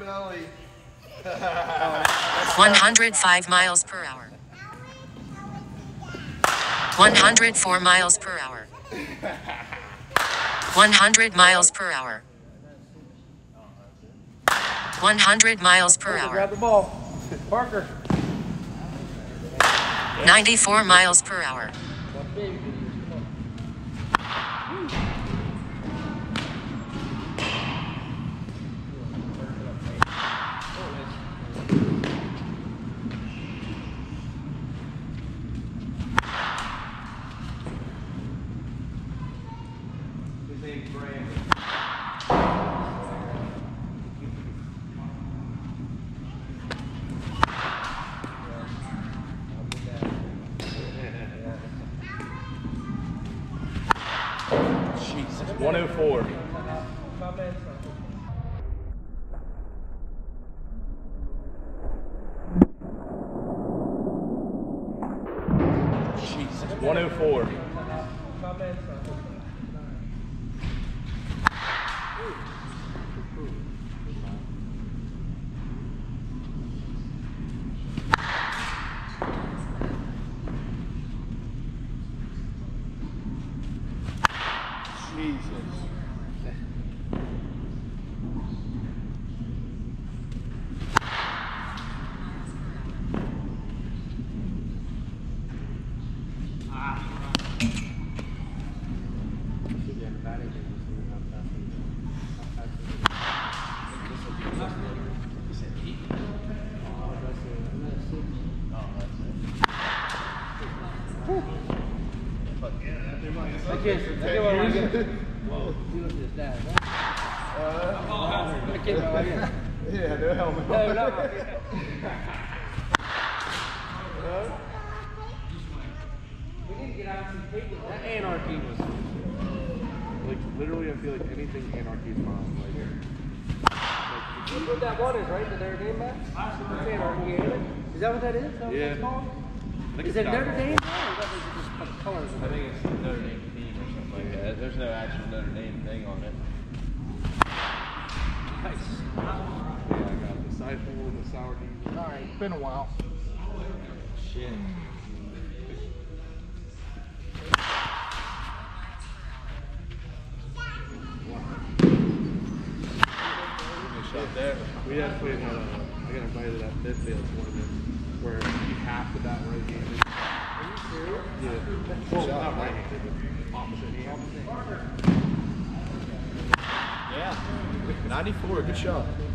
belly. 105 miles per hour. 104 miles per hour. 100 miles per hour. 100 miles per hour. Grab the ball. Parker. 94 miles per hour. His name's Brandon. Jesus. 104. Jesus. 104. Jesus. Yeah, no helmet. No, no. We need to get out some people. That anarchy was like literally. I feel like anything anarchy is fine. Like what that one is, right? The Notre Dame match. It's anarchy, ain't it? Is that what that is? Is that what Yeah. it's called? Is it Notre Dame? Or is that just colors? I think it's Notre Dame theme or something like that. There's no actual Notre Dame thing on it. Nice. Yeah, I got the siphon and the sour diesel. All right, it's been a while. Shit. Shot there. We had to put in I got invited to that Midfield tournament where you have to bat right handed. Are you serious? Yeah. Well, not right handed, but opposite hand. Yeah. 94, good shot.